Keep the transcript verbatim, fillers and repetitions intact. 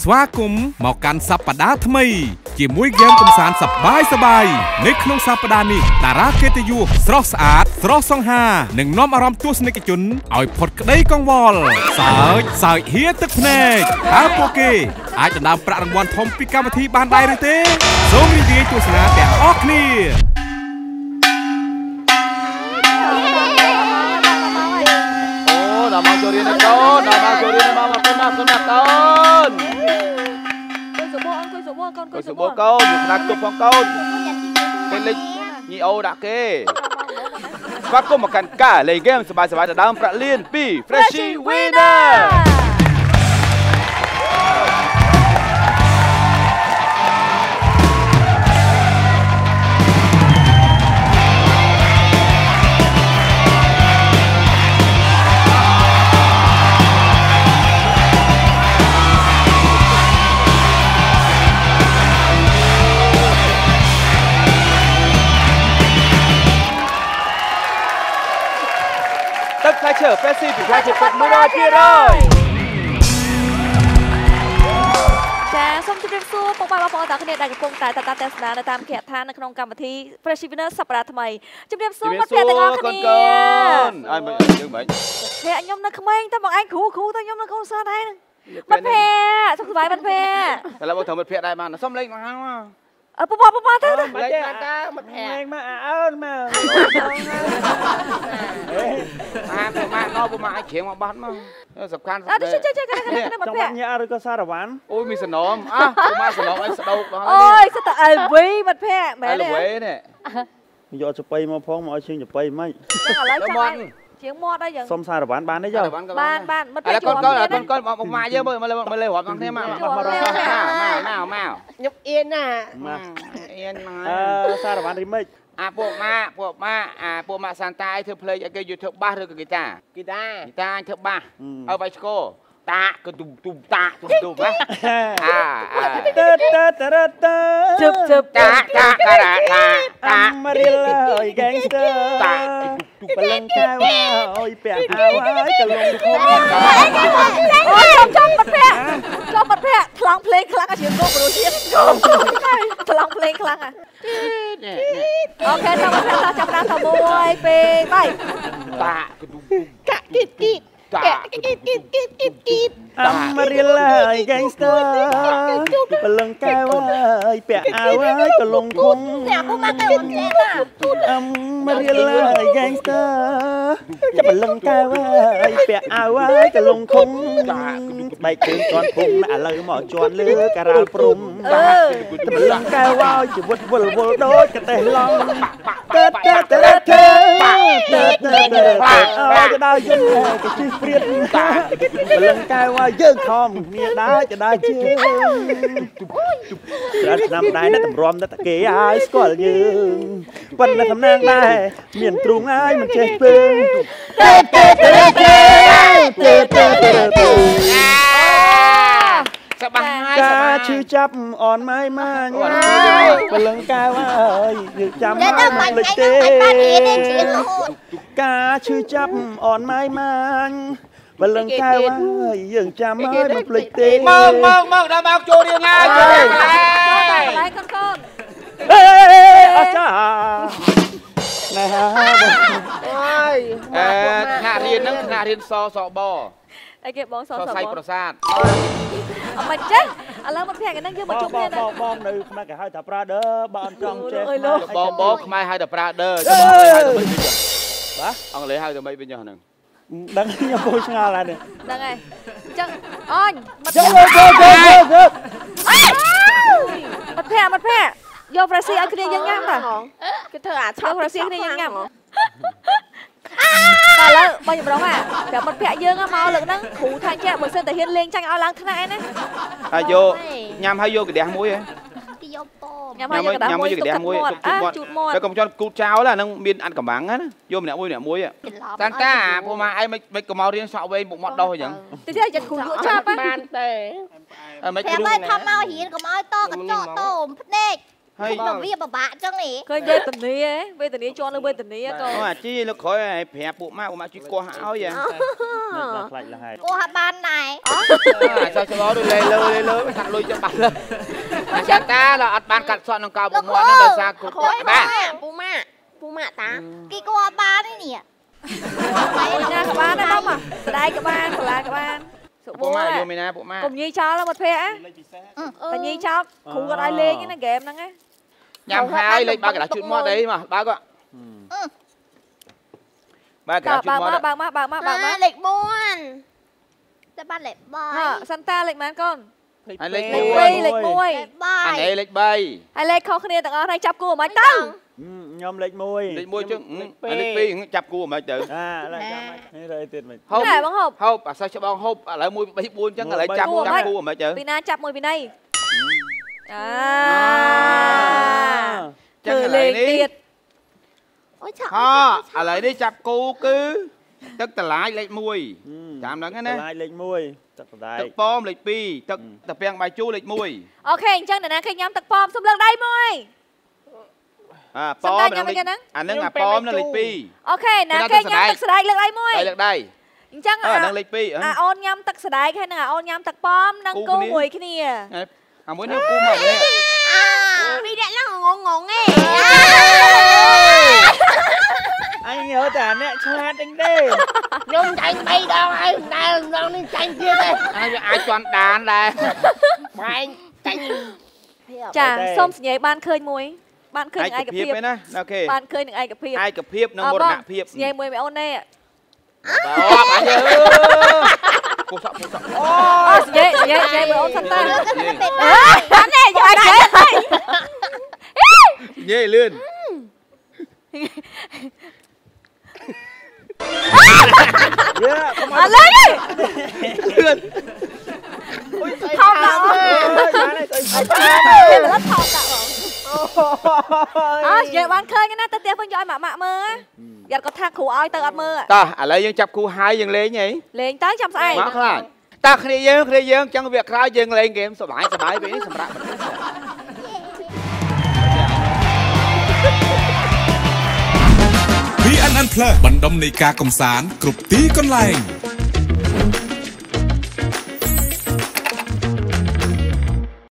ស្វាគមន៍មកកាន់សប្តាហ៍ថ្មីជាមួយហ្គេមកម្សាន្តសប្បាយសប្បាយនៅក្នុងសប្តាហ៍នេះតារាកិត្តិយសស្រស់ស្អាតស្រស់សង្ហានឹងនាំអារម្មណ៍ទស្សនិកជនឲ្យផុតក្តីកង្វល់សើចសើចហៀទឹកភ្នែកតើពួកគេអាចដណ្ដើមប្រាក់រង្វាន់ធំពីកម្មវិធីបានដែរឬទេសូមរីករាយទស្សនាទាំងអស់គ្នាដល់មកចូលរៀនណាកូនដល់មកចូលរៀនមកមកគុណណាគុណណាកូនគុណសុបអង្គុយសុបកូនកូនសុបកូនខ្នាតទុកផងកូនគេលេខញីអូដាក់គេស្វាគមន៍មកកាន់ការលេងហ្គេមសប្បាយសប្បាយទៅដើមប្រាក់លានពី Freshie Winnerទឹកផ្លែឈើ Freshie ពីផ្លែឈើទឹកមួយរយភាគរយចាសូមជម្រាបសួរពុកម៉ែបងប្អូនទាំងគ្នាដែលកំពុងតែតាមទស្សនានៅតាមគេហដ្ឋាននៅក្នុងកម្មវិធី Freshie Winner សប្តាហ៍ថ្មីជម្រាបសួរមិត្តភក្តិទាំងអស់គ្នាកូនកូនអើមិនយើងមិនភក្តិខ្ញុំនៅក្មេងតែមកឯងគ្រូគ្រូតែខ្ញុំនៅកូនសិស្សដែរមិត្តភក្តិសុខសប្បាយមិត្តភក្តិឥឡូវមកធ្វើមិត្តភក្តិដែរបានសុំលេងមកហ្នឹងមកអើពពពពទៅលេងមកតាមិត្តភក្តិលេងមកអើនមកតាមទៅមកដល់ពុកមកឲ្យជ្រៀងមកបាត់មកសំខាន់អត់ចេះចេះចេះគ្នាគ្នាមិត្តភក្តិចង់បាត់ញ៉ាឬក៏សារ៉ាវ៉ាន់អូយមានសណមអើពុកមកសណមឲ្យស្ដោកដល់អូយសិតតែអលវីមិត្តភក្តិមែនទេអលវីនេះយកចប៉ីមកផងមកឲ្យជើងចប៉ីមិនឥឡូវចាំជាងមាត់ហើយយើងសុំសារ៉ាវ៉ាន់បានទេចុះបានបានមិត្តភក្តិកូនកូនកូនកូនមកពុកមកយើងមើលមើលមើលលេងរាប់ទាំងគ្នាមកមកមកមកមកខ្ញុំអៀនណាអៀនមកអឺសារ៉ាវ៉ាន់រីមិចអាពួកម៉ាក់ពួកម៉ាក់អាពួកម៉ាក់សាន់តាឲ្យធ្វើភ្លេងឲ្យគេយកធ្វើបាសឬក៏ហ្គីតាហ្គីតាហ្គីតាអញធ្វើបាសឲ្យវាយស្គរតាក៏ទុំទុំតាទុំទុំណាអាតើតើតើតើជឹបជឹបតាតាតាតាតាមរៀលអើយ gangster តាបលឹងកែវអើយពាក់អាវហើយកលងធំអូយចំបាត់ភ័ក្រចំបាត់ភ័ក្រថ្លង់ភ្លេងខ្លាំងអាជាងគោប្រូជាតិថ្លង់ភ្លេងខ្លាំងអាអូខេតាមបាត់ភ័ក្រចាប់តាមទៅមួយពីរបីតាកាក់គីតគីតកាក់គីតគីតគីតគីតគីតអមរៀលអើយ gangster បលឹងកែវអើយពាក់អាវហើយកលងធំអ្នកពុកមកទៅអូនចេះអមរៀលអើយ gangster ចាប់បលឹងកែវអើយពាក់អាវហើយកលងធំបែកជើងជន់ភុំឥឡូវមកជន់លើការ៉ាល់ព្រំបលឹងកែវអើយជីវិតវល់វល់ដូចកតេះឡងតើតើតើតើតើតើអើយដល់យិនក៏ជិះព្រៀតបលឹងកែវយើងខំគ្នាដើរចដើរជើងច្រើនឆ្នាំដែរតែតម្រាំតែគេឲ្យស្គាល់យើងប៉ុន្តែតំណាងដែរមានទ្រូងហើយមិនចេះពើតើតើតើតើតើតើតើតើសប្បាយការឈឺចាប់អនម៉ៃម៉ាញបលឹងកែវហើយយើងចាំមិនភ្លេចទេការឈឺចាប់អនម៉ៃម៉ាញបលឹងកែវហើយយើងចាំហើយមិនភ្លេចទេមកមកមកដល់មកចូលរៀនហើយចូលរៀនហើយកន្លែងកូនកូនអេអស្ចារ្យណែអូយអឺថ្នាក់រៀនហ្នឹងថ្នាក់រៀនសសបអីគេបងសសបសៃប្រាសាទអត់មិនចេះឥឡូវមកភ័ក្រហ្នឹងយើងមកជុំគ្នាបងបងនៅខ្មែរគេហៅថា Brother បើអត់ចង់ចេះបងបងខ្មែរហៅថា Brother បាទអង់គ្លេសហៅថាម៉េចវិញហ្នឹងដឹងខ្ញុំពូឆ្ងល់ហើយដឹងហើយអញ្ចឹងអូនមកយកយកយកយកមកភ័ក្រមកភ័ក្រយក Freshie ឲ្យគ្នាយើងញ៉ាំតាគេធ្វើអាឆោត Freshie គ្នាយើងញ៉ាំតែឥឡូវបងចម្រងអាប្រាប់មិត្តភក្តិយើងមកលើកហ្នឹងគ្រូថាចេះបើសិនតែហ៊ានលេងចាញ់ឲ្យឡើងថ្នាក់ឯណាហើយយកញ៉ាំហើយយកកាដះមួយហ៎គេយកពញ៉ាំហើយយកកាដះមួយកាដះមួយជូតមាត់តែកុំចន់គូតចោលហ្នឹងមានអាត់កំបាំងណាយកម្នាក់មួយម្នាក់មួយតាន់តាពូម៉ាឯងមិនមិនក៏មករៀនសក់វែងមុខមាត់ដោះអញ្ចឹងតិចទៀតគ្រូយកចាប់បានទេអើមិនគ្រូតែថប់មករៀនកុំឲ្យតកញ្ចក់តោភ្នែក hay Không biết bà bạ chẳng nè. Khơi về tình ní ấy, về tình ní cho nó về tình ní á con. mà chi nó khỏi phè bộ má bộ má chỉ qua áo vậy Cô hả ban này. sao cho nó đi lê lơ lê lơ thằng lui cho bạn cha ta là ăn ban cắt soạn nông cao bộ mua nó đời xa cục ba Pù mạ. Pù mạ ta. Cái cô hả ban đấy nè. Ôi nha các bạn đó mà. Đây các bạn, là các bạn. bộ má vô mày nè bộ má Cùng nhi cho nó một phe. Tại nhi cho khu có ai lên cái nó game năng ấy. nhằm hai lấy ba cái là chuyện mua đấy mà ba có ba cái là chuyện mua đó ba má ba má ba má lệch buồn. Sẽ ban lệch bài. Santa lệch mán con. hai lấy lệch môi bay lệch môi. Lệch bài. anh ấy lấy bay Hai lệch khôngគ្នាទាំងអស់ហើយចាប់គូមិនទៅ nhom lệch môi lấy môi chứ anh lấy pi chập cua mà tự à lại chăm rồi tiền mình hộp này bằng hộp hộp à sao cho bong hộp à lại môi bay buôn chứ lại chập chập cua mà tự Pina chắp môi bên đây à thử liền tiệt Ôi trời. ha à lại đi chập cua cứ tức là lại lấy môi chạm đó cái này lại lệch môi tức là tức bom lấy pi tức tập bèn bài chu lấy môi ok chân để nè khi nhắm tập pom xung lưng đây môi à pom anh đang là pom nó lấy pi ok nè khi nhắm tập sợi lưng đây môi đây được đây chân à đang lấy pi à ôn nhắm tập sợi hay là ôn nhắm tập pom đang cô mùi cái nè à muốn nó cu mà nè À, đi đại nó ngon ngon nghe. anh nhớ trả nè cha đánh đê Nhung tranh bay đâu ai đang đang đi tranh kia đây. ai ai chọn đàn đây Bay tranh. chà xôm nhảy ban khơi mùi ban khơi ai ai cặp gặp hiệp hiệp ấy nè ok ban khơi những ai gặp hiệp ai cặp hiệp nó một nạ hiệp nhảy mùi mẹ ôn nè đó bạn nhớ cô sợ cô sợ ô nhảy nhảy nhảy mùi ôn sân tay À, anh này cho anh nhảy nhảy lên à lên đi lên không đâu nó thọt tạo à nhảy ban khơi cái nè tao tiếp phân cho ai mạ mạ mơ á giờ có thang khủ oi tao ăn mơ à ta à lấy dân chập khu hai dân lấy nhỉ lên tới chăm say má khá ta khi đi dân khi đi dân chẳng việc ra dân lên game sờ bãi sờ bãi vậy sờ bãi พี เอ็น เอ็น Plus បណ្ដុំនៃការកំសាន្តគ្រប់ទីកន្លែង